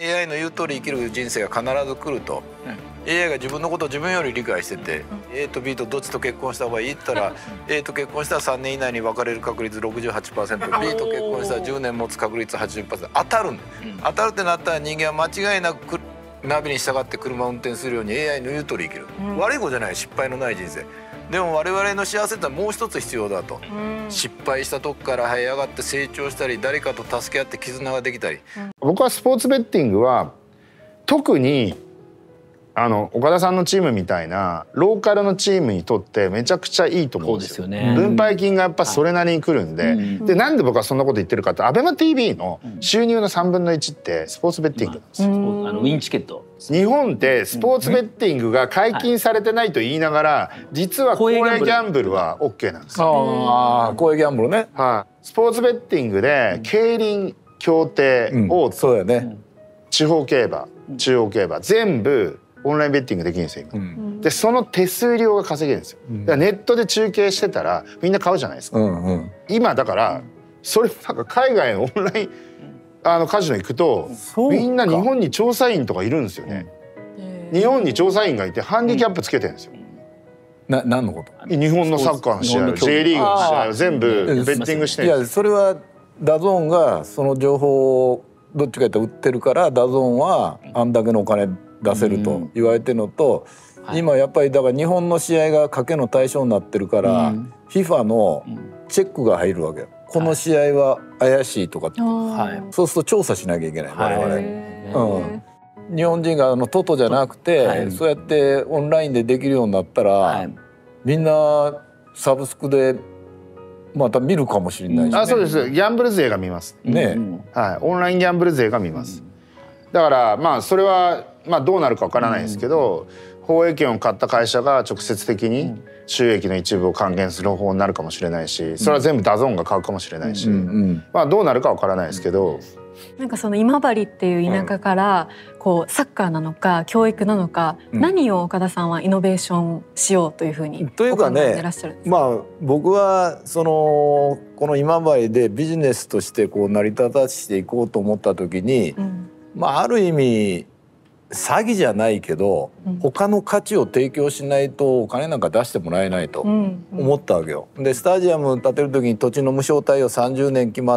AI の言う通り生きる人生が必ず来ると、AI が自分のことを自分より理解してて、A と B とどっちと結婚した方がいいって言ったらA と結婚したら3年以内に別れる確率 68%B と結婚したら10年持つ確率 80%当たるんだ、当たるってなったら人間は間違いなくナビに従って車を運転するように AI の言う通り生きる、悪い子じゃない、失敗のない人生。でも我々の幸せってのはもう一つ必要だと、失敗したとこから這い上がって成長したり、誰かと助け合って絆ができたり、 僕はスポーツベッティングは特に岡田さんのチームみたいなローカルのチームにとってめちゃくちゃいいと思うんですよ。分配金がやっぱそれなりに来るんで、でなんで僕はそんなこと言ってるかって、ABEMATV の収入の3分の1ってスポーツベッティングなんですよ。 ウィンチケット。 日本ってスポーツベッティングが解禁されてないと言いながら、実は公営ギャンブルは OK なんですよ。 ああ、公営ギャンブルね。 はい。スポーツベッティングで競輪、競艇を、 そうだよね。 地方競馬、中央競馬全部オンラインベッティングできるんですよ今。でその手数料が稼げるんですよ。だからネットで中継してたらみんな買うじゃないですか。今だからそれなんか海外のオンラインカジノ行くとみんな日本に調査員とかいるんですよね。日本に調査員がいてハンディキャップつけてるんですよ。 何のこと？ 日本のサッカーの試合、J リーグの試合を全部ベッティングしてるんですよ。 いやそれはダゾーンがその情報をどっちかというと売ってるから、ダゾーンはあんだけのお金出せると言われてるのと、今やっぱりだから日本の試合が賭けの対象になってるから、FIFA のチェックが入るわけよ。この試合は怪しいとか、そうすると調査しなきゃいけない我々。日本人がトトじゃなくて、そうやってオンラインでできるようになったら、みんなサブスクでまた見るかもしれないしね。 そうです。ギャンブル勢が見ますね。 はい、オンラインギャンブル勢が見ます。だからまあそれはまあどうなるかわからないですけど、放映権を買った会社が直接的に収益の一部を還元する方法になるかもしれないし、それは全部ダゾーンが買うかもしれないし、まあどうなるかわからないですけど。 なんかその今治っていう田舎からこうサッカーなのか教育なのか、何を岡田さんはイノベーションしようというふうにというかね、まあ僕はこの今治でビジネスとしてこう成り立たしていこうと思った時に、まあある意味詐欺じゃないけど、他の価値を提供しないとお金なんか出してもらえないと思ったわけよ。でスタジアム建てる時に土地の無償貸与30年決まって、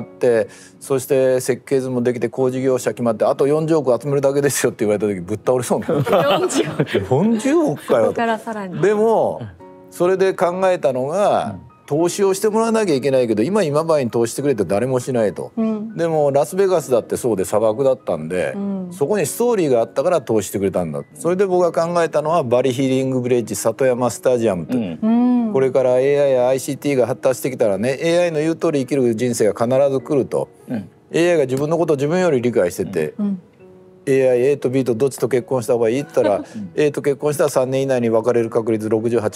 そして設計図もできて工事業者決まって、あと40億集めるだけですよって言われた時ぶっ倒れそうなの。40億かよと。でもそれで考えたのが、投資をしてもらわなきゃいけないけど、今治に投資してくれて誰もしないと。でもラスベガスだってそうで砂漠だったんで、そこにストーリーがあったから投資してくれたんだ。それで僕が考えたのはバリヒーリングビレッジ里山スタジアムと、これから AI や ICT が発達してきたらね、 AI の言う通り生きる人生が必ず来ると、AI が自分のことを自分より理解してて、A と B とどっちと結婚した方がいいって言ったらA と結婚したら3年以内に別れる確率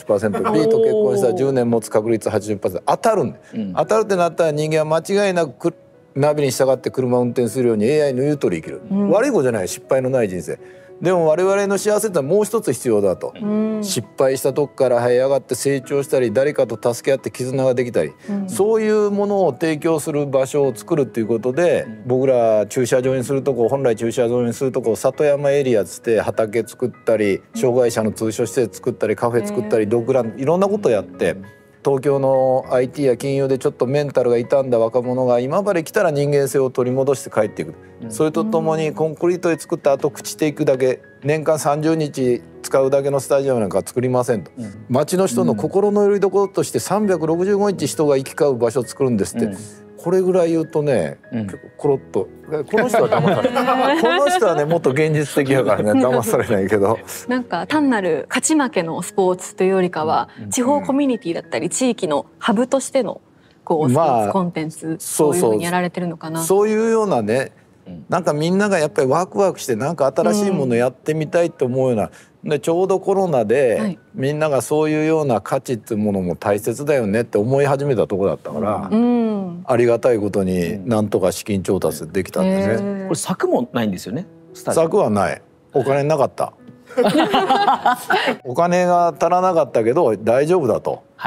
68%B と結婚したら10年持つ確率 80%当たるんで、当たるってなったら人間は間違いなくナビに従って車を運転するように AI の言う通り生きる、悪い子じゃない、失敗のない人生。でも我々の幸せってのはもう一つ必要だと、失敗したとこから這い上がって成長したり、誰かと助け合って絆ができたり、そういうものを提供する場所を作るっていうことで、僕ら駐車場にするとこ、本来駐車場にするとこ里山エリアつって畑作ったり、障害者の通所施設作ったり、カフェ作ったり、ドッグラン、いろんなことやって、東京の IT や金融でちょっとメンタルが傷んだ若者が今治来たら人間性を取り戻して帰っていく。それとともにコンクリートで作った後朽ちていくだけ、年間30日使うだけのスタジアムなんか作りませんと、町の人の心の拠り所として365日人が行き交う場所を作るんですって、これぐらい言うとね、コロッとこの人は騙されないこの人はねもっと現実的だからね騙されないけど、 なんか単なる勝ち負けのスポーツというよりかは、地方コミュニティだったり地域のハブとしてのこうスポーツコンテンツ、そういうふうにやられてるのかな。 そういうようなね、なんかみんながやっぱりワクワクしてなんか新しいものやってみたいと思うような、でちょうどコロナでみんながそういうような価値っていうものも大切だよねって思い始めたところだったから、ありがたいことになんとか資金調達できたんですね。 これ柵もないんですよね。 柵はない、お金なかったお金が足らなかったけど大丈夫だと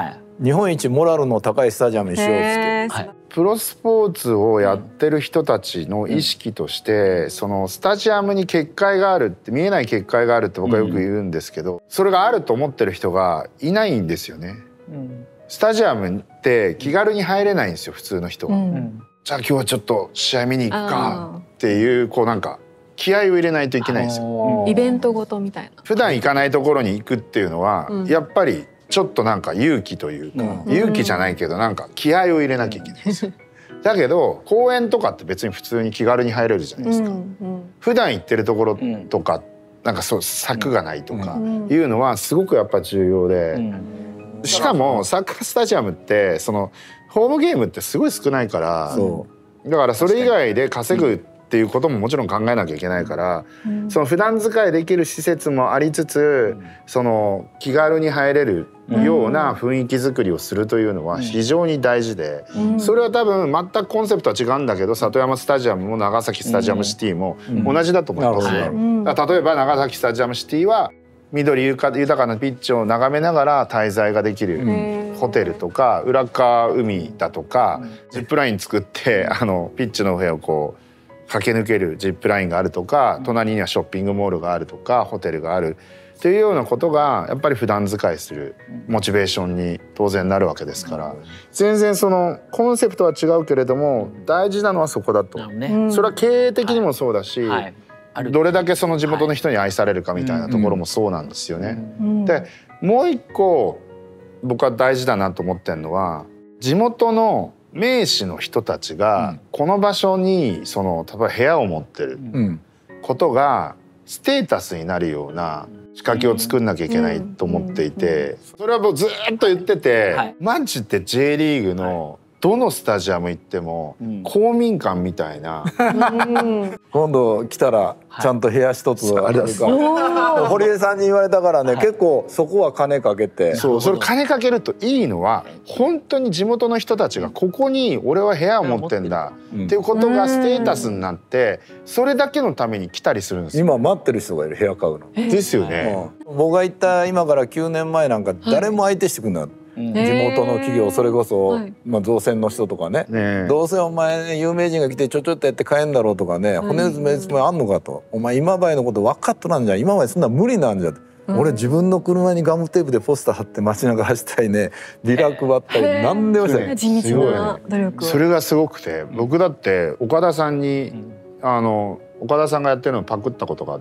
日本一モラルの高いスタジアムにしようっつって。 プロスポーツをやってる人たちの意識として、そのスタジアムに結界があるって、見えない結界があるって僕はよく言うんですけど、それがあると思ってる人がいないんですよね。スタジアムって気軽に入れないんですよ、普通の人は。じゃあ今日はちょっと試合見に行くかっていう、こうなんか気合を入れないといけないんですよ。 イベントごとみたいな。 普段行かないところに行くっていうのは、やっぱりちょっとなんか勇気というか、勇気じゃないけどなんか気合を入れなきゃいけないんですよ。だけど公園とかって別に普通に気軽に入れるじゃないですか。普段行ってるところとか、なんかそう柵がないとかいうのはすごくやっぱ重要で、しかもサッカースタジアムってそのホームゲームってすごい少ないから、だからそれ以外で稼ぐっていうことももちろん考えなきゃいけないから、その普段使いできる施設もありつつ、その気軽に入れるような雰囲気作りをするというのは非常に大事で、それは多分全くコンセプトは違うんだけど、里山スタジアムも長崎スタジアムシティも同じだと思います。例えば長崎スタジアムシティは緑豊かなピッチを眺めながら滞在ができるホテルとか、浦川海だとか、ジップライン作ってピッチの上をこう駆け抜けるジップラインがあるとか、隣にはショッピングモールがあるとかホテルがあるっていうようなことがやっぱり普段使いするモチベーションに当然なるわけですから、全然そのコンセプトは違うけれども大事なのはそこだと。それは経営的にもそうだし、どれだけその地元の人に愛されるかみたいなところもそうなんですよね。でもう一個僕は大事だなと思ってるのは、地元の名士の人たちがこの場所にその例えば部屋を持ってることがステータスになるような仕掛けを作んなきゃいけないと思っていて、それはもうずっと言ってて、マジで J リーグのどのスタジアム行っても公民館みたいな、 今度来たらちゃんと部屋一つあるか堀江さんに言われたからね、結構そこは金かけて。 それ金かけるといいのは、本当に地元の人たちがここに俺は部屋を持ってんだっていうことがステータスになって、それだけのために来たりするんですよ。 今待ってる人がいる、部屋買うの。 ですよね。 僕が行った今から9年前なんか誰も相手してくんない。地元の企業、それこそ、造船の人とかね、どうせお前有名人が来てちょっとやって買えんだろうとかね、骨詰めつもりあんのかと、お前今治のこと分かっとらんじゃん、今治そんな無理なんじゃ、俺自分の車にガムテープでポスター貼って街中走ったりね、ビラ配ったり何でもした。 地道な努力。 それがすごくて、僕だって岡田さんに岡田さんがやってるのをパクったことがあって、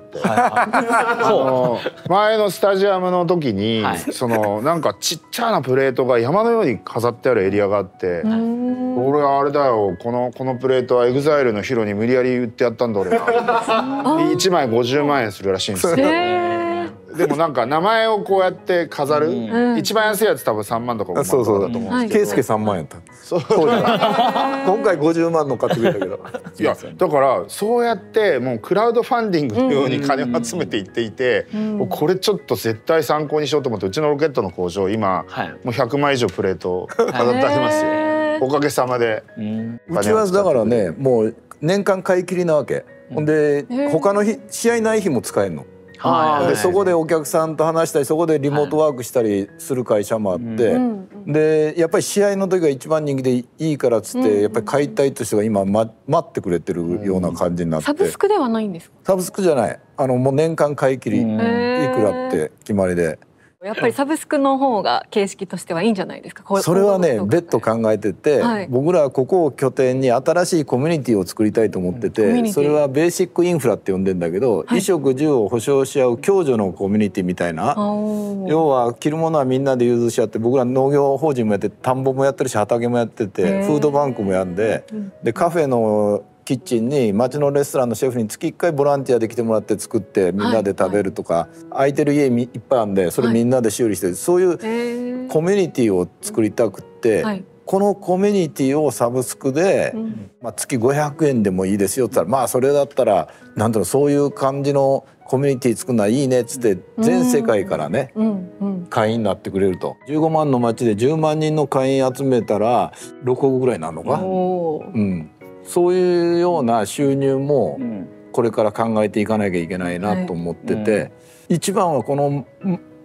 前のスタジアムの時に、そのなんかちっちゃなプレートが山のように飾ってあるエリアがあって、俺はあれだよ、このプレートはEXILEのヒロに無理やり売ってやったんだ俺は。1枚50万円するらしいんですよ。でもなんか名前をこうやって飾る、一番安いやつ多分3万とか5万とかだと思うんですけど、 圭介3万円やった。今回50万の買ってくれたけど。 いやだからそうやってもうクラウドファンディングのように金を集めていっていて、これちょっと絶対参考にしようと思って、うちのロケットの工場今もう100枚以上プレート飾ってありますよ。おかげさまで。 うちはだからね、もう年間買い切りなわけ。ほんで他の日試合ない日も使えるの。でそこでお客さんと話したり、そこでリモートワークしたりする会社もあって、でやっぱり試合の時が一番人気でいいからっつって、やっぱり買いたいという人が今待ってくれてるような感じになって。 サブスクではないんですか？ サブスクじゃない、もう年間買い切りいくらって決まりで。 やっぱりサブスクの方が形式としてはいいんじゃないですか。 それはね別途考えてて、僕らはここを拠点に新しいコミュニティを作りたいと思ってて、それはベーシックインフラって呼んでんだけど、衣食住を保障し合う共助のコミュニティみたいな。要は着るものはみんなで融通し合って、僕ら農業法人もやって田んぼもやってるし畑もやってて、フードバンクもやんで、カフェのキッチンに町のレストランのシェフに月1回ボランティアで来てもらって作ってみんなで食べるとか、空いてる家いっぱいあるんでそれみんなで修理して、そういうコミュニティを作りたくって、このコミュニティをサブスクで、月500円でもいいですよって言ったら、それだったらなんていうの、そういう感じのコミュニティ作るのはいいねっつって全世界からね会員になってくれると。15万の町で10万人の会員集めたら6億ぐらいになるのか。そういうような収入もこれから考えていかなきゃいけないなと思ってて、一番はこの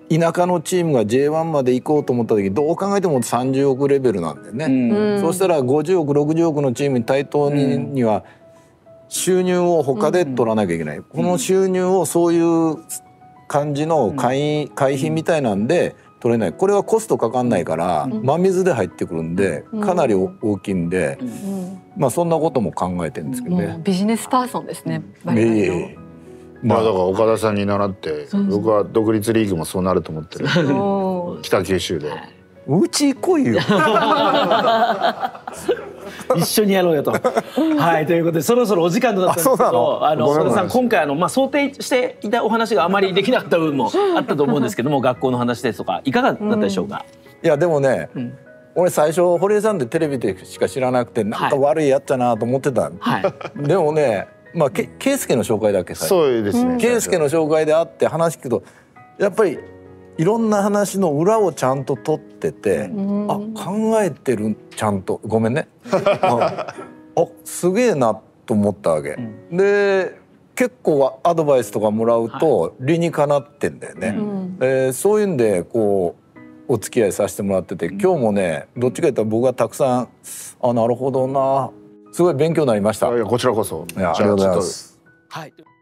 田舎のチームが J1 まで行こうと思った時どう考えても30億レベルなんだよね。そうしたら50億60億のチームに対等には収入を他で取らなきゃいけない。この収入をそういう感じの会費みたいなんで取れない。これはコストかかんないから真水で入ってくるんでかなり大きいんで、まあそんなことも考えてるんですけどね。 ビジネスパーソンですね。 まあだから岡田さんに習って僕は独立リーグもそうなると思ってる。北九州で。 うち来いよ。 一緒にやろうよと。はい、ということでそろそろお時間となったんですけど、岡田さん今回想定していたお話があまりできなかった部分もあったと思うんですけども、学校の話ですとかいかがだったでしょうか。 いやでもね、俺最初堀江さんってテレビでしか知らなくてなんか悪いやっちゃなと思ってた。でもね、まあ圭介の紹介だけさ、 そうですね。 圭介の紹介であって話聞くとやっぱりいろんな話の裏をちゃんと取ってて、あ考えてるちゃんとごめんねあすげえなと思ったわけ、で結構アドバイスとかもらうと理にかなってんだよね、そういうんでこうお付き合いさせてもらってて、今日もねどっちか言ったら僕がたくさんなるほどなすごい勉強になりました。 いやこちらこそ。 ありがとうございます。 はい。